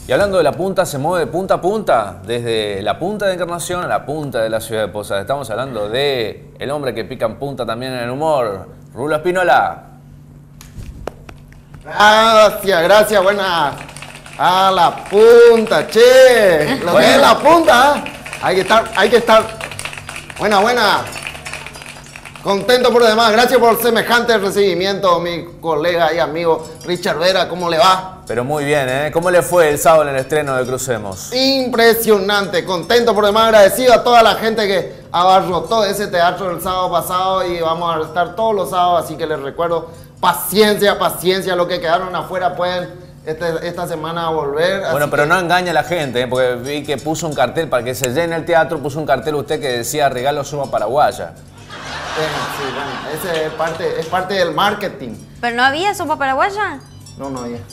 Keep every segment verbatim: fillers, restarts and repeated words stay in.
Y hablando de la punta, se mueve de punta a punta, desde la punta de Encarnación a la punta de la ciudad de Posadas. Estamos hablando de el hombre que pica en punta también en el humor, Rulo Espínola. Gracias, gracias, buena. A la punta, che. Lo que es la punta, ¿eh? Hay que estar, hay que estar. Buena, buena. Contento por demás. Gracias por semejante recibimiento, mi colega y amigo Richard Vera. ¿Cómo le va? Pero muy bien, ¿eh? ¿Cómo le fue el sábado en el estreno de Crucemos? Impresionante. Contento por demás. Agradecido a toda la gente que abarrotó ese teatro el sábado pasado y vamos a estar todos los sábados. Así que les recuerdo, paciencia, paciencia. Los que quedaron afuera pueden este, esta semana volver. Bueno, pero que... no engañe a la gente, ¿eh? Porque vi que puso un cartel para que se llene el teatro. Puso un cartel usted que decía regalo suma paraguaya. Bueno, sí, bueno, ese es parte, es parte del marketing. ¿Pero no había sopa paraguaya? No, no había.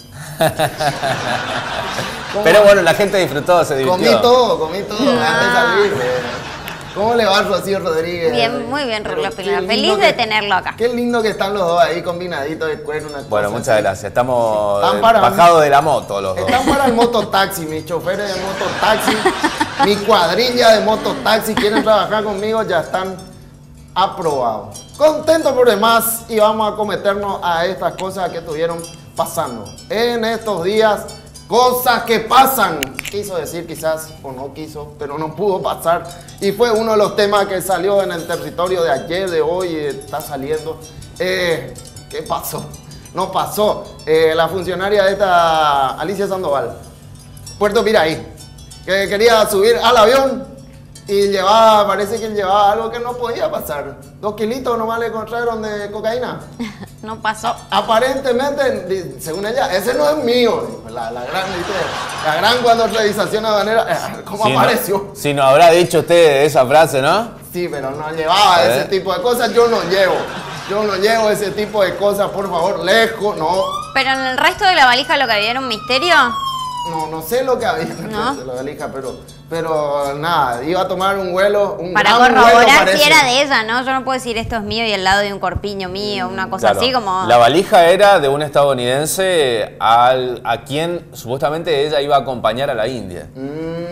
Pero bueno, la gente disfrutó, se divirtió. Comí todo, comí todo, me dejé salir. ¿Cómo le va, Rocío Rodríguez? Bien, muy bien, Rulo Espínola. Feliz de tenerlo acá. Qué lindo que están los dos ahí combinaditos de cuero, una cosa. Bueno, muchas así. gracias. Estamos Están para bajados mí. de la moto los dos. Están para el mototaxi, mis choferes de mototaxi, mi cuadrilla de mototaxi, quieren trabajar conmigo, ya están aprobados. Contento por demás y vamos a cometernos a estas cosas que estuvieron pasando en estos días. Cosas que pasan, quiso decir quizás o no quiso, pero no pudo pasar. Y fue uno de los temas que salió en el territorio de ayer, de hoy, está saliendo. Eh, ¿Qué pasó? No pasó. Eh, la funcionaria de esta, Alicia Sandoval, Puerto Piraí, que quería subir al avión y llevaba, parece que llevaba algo que no podía pasar. Dos kilitos nomás le encontraron de cocaína. No pasó. Aparentemente, según ella, ese no es mío. La, la gran, ¿viste? La gran cuando realización aduanera, ¿cómo Si apareció? No, si no habrá dicho usted esa frase, ¿no? Sí, pero no llevaba ese tipo de cosas. Yo no llevo. Yo no llevo ese tipo de cosas, por favor, lejos, no. ¿Pero en el resto de la valija lo que había era un misterio? No, no sé lo que había en el ¿No? resto de la valija, pero, pero nada, iba a tomar un vuelo, un Para gran vuelo, corroborar parece. si era de ella, ¿no? Yo no puedo decir esto es mío y al lado de un corpiño mío, una cosa Claro. así como... La valija era de un estadounidense al, a quien supuestamente ella iba a acompañar a la India. Mm,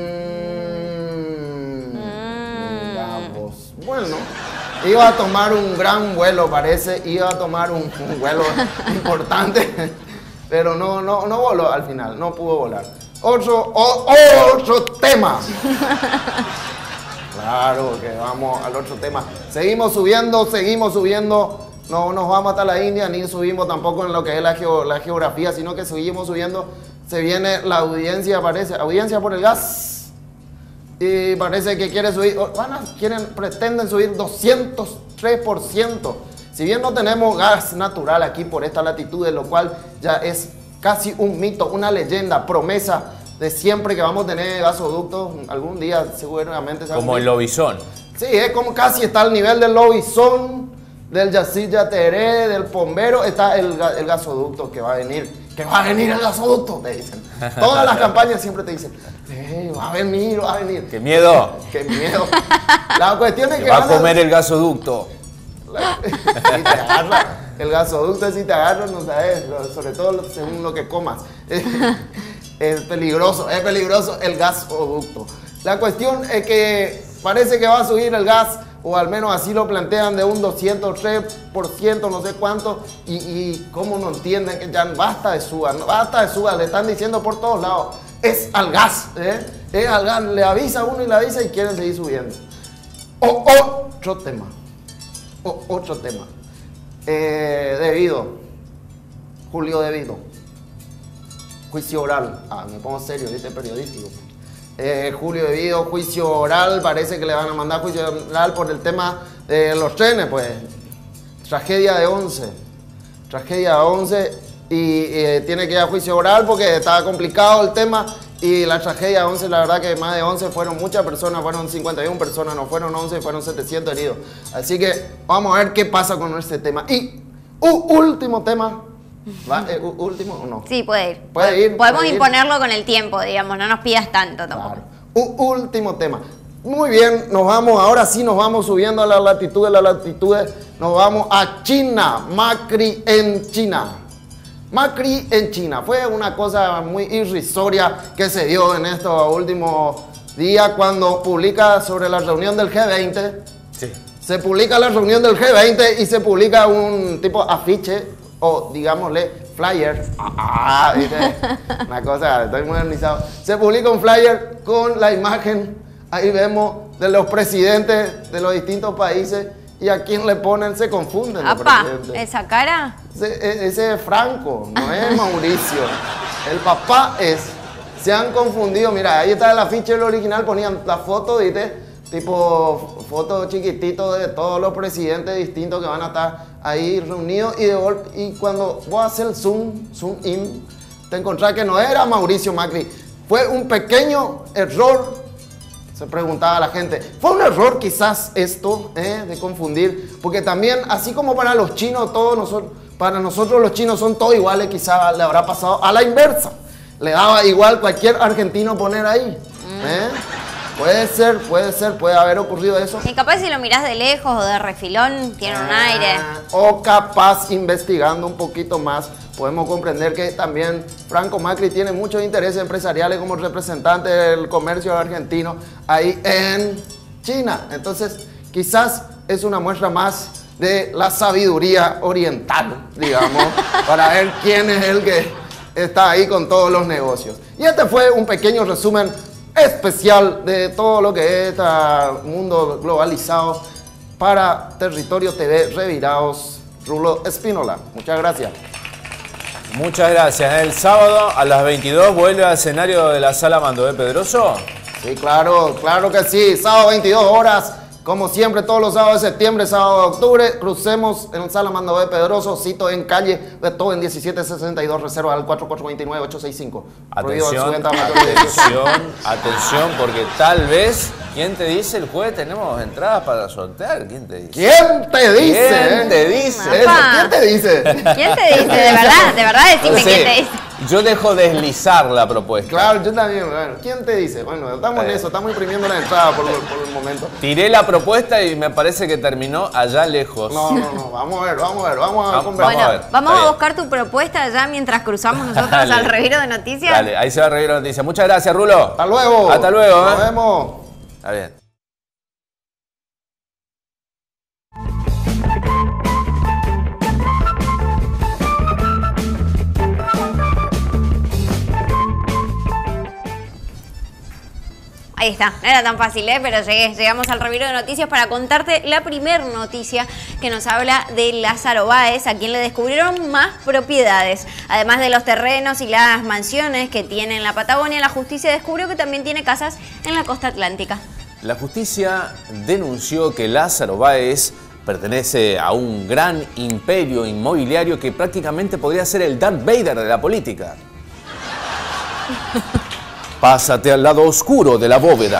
mira vos. Bueno, iba a tomar un gran vuelo, parece, iba a tomar un, un vuelo importante, pero no, no, no voló al final, no pudo volar. Otro, o, otro tema. Claro que vamos al otro tema. Seguimos subiendo, seguimos subiendo. No nos vamos hasta la India, ni subimos tampoco en lo que es la, geo, la geografía, sino que seguimos subiendo. Se viene la audiencia, parece, audiencia por el gas. Y parece que quiere subir, van a, quieren, pretenden subir doscientos tres por ciento. Si bien no tenemos gas natural aquí por esta latitud, lo cual ya es casi un mito, una leyenda, promesa de siempre que vamos a tener gasoductos, algún día seguramente. Como el lobizón. Sí, es como casi está al nivel del lobizón, del Yacil Yateré, del Pombero, está el, el gasoducto que va a venir, que va a venir el gasoducto, te dicen. Todas las campañas siempre te dicen, hey, va a venir, va a venir. ¡Qué miedo! ¡Qué miedo! La cuestión es que, que va a van a comer el gasoducto. Si te agarra el gasoducto, si te agarra, no sabes, sobre todo según lo que comas. Es peligroso, es peligroso el gasoducto. La cuestión es que parece que va a subir el gas, o al menos así lo plantean, de un doscientos tres por ciento, no sé cuánto, y, y cómo no entienden que ya basta de suba, no, basta de suba, le están diciendo por todos lados, es al gas, ¿eh? Es al gas, le avisa uno y le avisa y quieren seguir subiendo. O, otro tema. O, otro tema. Eh, debido. Julio Debido. Juicio oral. Ah, me pongo serio, ¿viste? Periodístico. Eh, Julio Debido, juicio oral. Parece que le van a mandar juicio oral por el tema de los trenes, pues. Tragedia de once. Tragedia de once. Y eh, tiene que ir a juicio oral porque estaba complicado el tema. Y la tragedia de once, la verdad que más de once fueron muchas personas, fueron cincuenta y una personas, no fueron once, fueron setecientos heridos. Así que vamos a ver qué pasa con este tema. Y uh, último tema, ¿va? Eh, uh, ¿Último o no? Sí, puede ir. Puede ir. Podemos puede ir. imponerlo con el tiempo, digamos, no nos pidas tanto tampoco. Claro. Uh, último tema. Muy bien, nos vamos, ahora sí nos vamos subiendo a las latitudes, las latitudes, nos vamos a China, Macri en China. Macri en China. Fue una cosa muy irrisoria que se dio en estos últimos días cuando publica sobre la reunión del G veinte. Sí. Se publica la reunión del G veinte y se publica un tipo afiche o digámosle flyer. Ah, ¿viste? Una cosa, estoy modernizado. Se publica un flyer con la imagen, ahí vemos, de los presidentes de los distintos países. Y a quien le ponen se confunden. Apa, ¿esa cara? Ese, ese es Franco, no es Mauricio. El papá es. Se han confundido. Mira, ahí está el afiche del original. Ponían la foto, ¿viste? Tipo foto chiquitito de todos los presidentes distintos que van a estar ahí reunidos. Y de golpe, y cuando vos haces el zoom, zoom in, te encontrás que no era Mauricio Macri. Fue un pequeño error. Se preguntaba la gente, ¿fue un error quizás esto eh, de confundir? Porque también, así como para los chinos, todos nosotros, para nosotros los chinos son todos iguales, quizás le habrá pasado a la inversa. Le daba igual cualquier argentino poner ahí. Mm. ¿eh? Puede ser, puede ser, puede haber ocurrido eso. Y capaz si lo mirás de lejos o de refilón, tiene un ah, aire. O capaz, investigando un poquito más, podemos comprender que también Franco Macri tiene muchos intereses empresariales como representante del comercio argentino ahí en China. Entonces, quizás es una muestra más de la sabiduría oriental, digamos, para ver quién es el que está ahí con todos los negocios. Y este fue un pequeño resumen especial de todo lo que es este mundo globalizado para Territorio T V Revirados. Rulo Espínola, muchas gracias. Muchas gracias. El sábado a las veintidós vuelve al escenario de la Sala Mandoé Pedroso. Sí, claro, claro que sí. Sábado veintidós horas, como siempre, todos los sábados de septiembre, sábado de octubre. Crucemos en Sala Mandoé Pedroso, cito en calle Beethoven diecisiete sesenta y dos, reserva al cuatro cuatro dos nueve ocho seis cinco. Atención, atención, atención, porque tal vez, ¿quién te dice? El jueves tenemos entradas para sortear. ¿Quién te dice? ¿Quién te dice? ¿Quién te dice? Eso, ¿quién te dice? ¿Quién te dice? De verdad, de verdad, decime quién te dice. Yo dejo deslizar la propuesta. Claro, yo también. Bueno, ¿quién te dice? Bueno, estamos en eso, estamos imprimiendo la entrada por, por el momento. Tiré la propuesta y me parece que terminó allá lejos. No, no, no. Vamos a ver, vamos a ver, vamos a conversar. Bueno, a ver. vamos Está a bien. buscar tu propuesta allá mientras cruzamos nosotros Dale. al reviro de noticias. Dale, ahí se va a reír la noticia. Muchas gracias, Rulo. Hasta luego. Hasta luego, Nos ¿eh? vemos. Está bien. Ahí está, no era tan fácil, ¿eh? Pero llegué, llegamos al reviro de noticias para contarte la primer noticia que nos habla de Lázaro Báez, a quien le descubrieron más propiedades. Además de los terrenos y las mansiones que tiene en la Patagonia, la justicia descubrió que también tiene casas en la costa atlántica. La justicia denunció que Lázaro Báez pertenece a un gran imperio inmobiliario que prácticamente podría ser el Darth Vader de la política. Pásate al lado oscuro de la bóveda.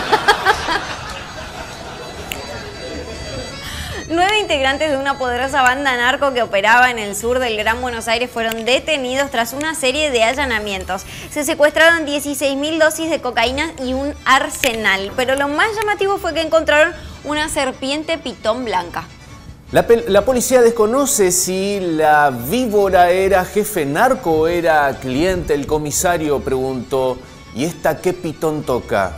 Nueve integrantes de una poderosa banda narco que operaba en el sur del Gran Buenos Aires fueron detenidos tras una serie de allanamientos. Se secuestraron dieciséis mil dosis de cocaína y un arsenal, pero lo más llamativo fue que encontraron una serpiente pitón blanca. La, la policía desconoce si la víbora era jefe narco o era cliente. El comisario preguntó, ¿y esta qué pitón toca?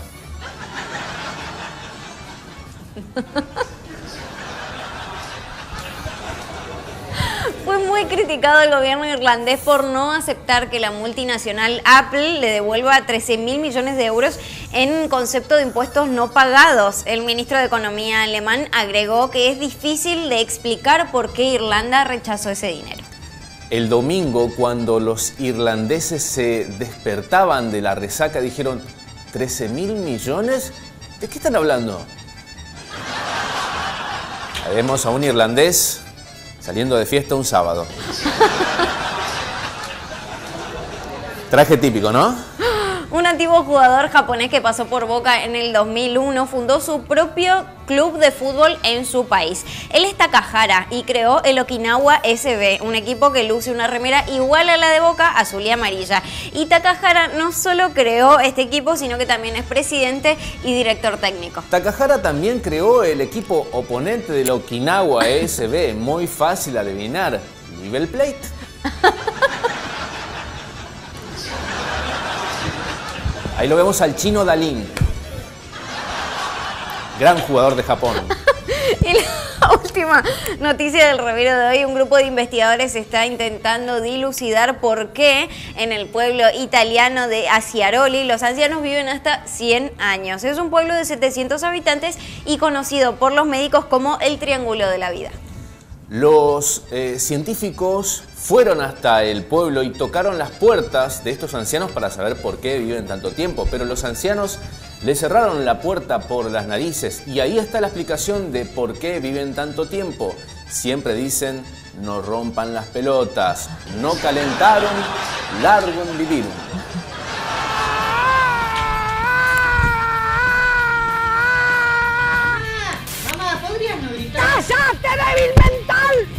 Fue muy criticado el gobierno irlandés por no aceptar que la multinacional Apple le devuelva trece mil millones de euros en concepto de impuestos no pagados. El ministro de Economía alemán agregó que es difícil de explicar por qué Irlanda rechazó ese dinero. El domingo, cuando los irlandeses se despertaban de la resaca, dijeron, ¿trece mil millones? ¿De qué están hablando? Ahí vemos a un irlandés saliendo de fiesta un sábado. Traje típico, ¿no? Un antiguo jugador japonés que pasó por Boca en el dos mil uno fundó su propio club de fútbol en su país. Él es Takahara y creó el Okinawa S B, un equipo que luce una remera igual a la de Boca, azul y amarilla. Y Takahara no solo creó este equipo, sino que también es presidente y director técnico. Takahara también creó el equipo oponente del Okinawa S B. Muy fácil adivinar. River Plate. Ahí lo vemos al chino Dalín. Gran jugador de Japón. Y la última noticia del reviro de hoy, un grupo de investigadores está intentando dilucidar por qué en el pueblo italiano de Acciaroli los ancianos viven hasta cien años. Es un pueblo de setecientos habitantes y conocido por los médicos como el Triángulo de la Vida. Los eh, científicos fueron hasta el pueblo y tocaron las puertas de estos ancianos para saber por qué viven tanto tiempo, pero los ancianos le cerraron la puerta por las narices y ahí está la explicación de por qué viven tanto tiempo. Siempre dicen, no rompan las pelotas, no calentaron, largum vivirum. Mamá, ¿podrías no gritar? ¡Cállate, débil mental!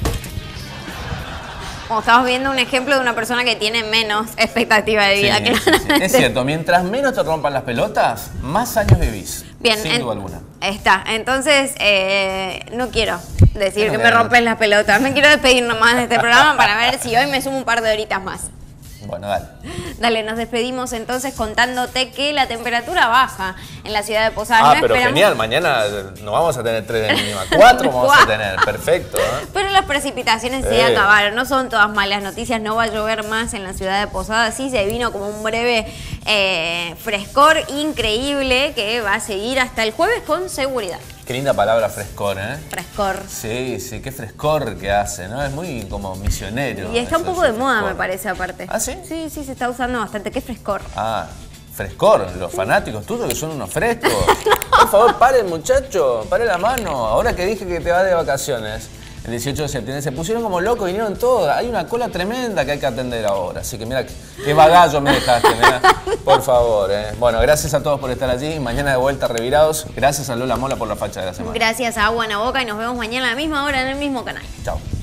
Como estamos viendo un ejemplo de una persona que tiene menos expectativa de vida. Sí, que sí, sí. Es cierto, mientras menos te rompan las pelotas, más años vivís. Bien, sin en, duda alguna. Está, entonces eh, no quiero decir No que me quiero. rompes las pelotas. Me quiero despedir nomás de este programa para ver si hoy me sumo un par de horitas más. Bueno, dale. Dale, nos despedimos entonces contándote que la temperatura baja en la ciudad de Posadas. Ah, No pero esperamos- genial, mañana no vamos a tener tres de mínima, cuatro vamos a Cuatro. tener, perfecto. ¿eh? Pero las precipitaciones se Eh. acabaron, no son todas malas noticias, no va a llover más en la ciudad de Posadas, sí se vino como un breve eh, frescor increíble que va a seguir hasta el jueves con seguridad. Qué linda palabra frescor, ¿eh? Frescor. Sí, sí, qué frescor que hace, ¿no? Es muy como misionero. Y está un eso, poco ese de moda, frescor. me parece, aparte. ¿Ah, sí? Sí, sí, se está usando bastante. Qué frescor. Ah, frescor, los fanáticos tuyos que son unos frescos. Por favor, paren, muchacho, pare la mano. Ahora que dije que te vas de vacaciones, el dieciocho de septiembre, se pusieron como locos, vinieron todos. Hay una cola tremenda que hay que atender ahora. Así que mira, qué bagallo me dejaste, mira. Por favor, ¿eh? Bueno, gracias a todos por estar allí. Mañana de vuelta revirados. Gracias a Lola Mola por la facha de la semana. Gracias a Agua en la Boca y nos vemos mañana a la misma hora en el mismo canal. Chao.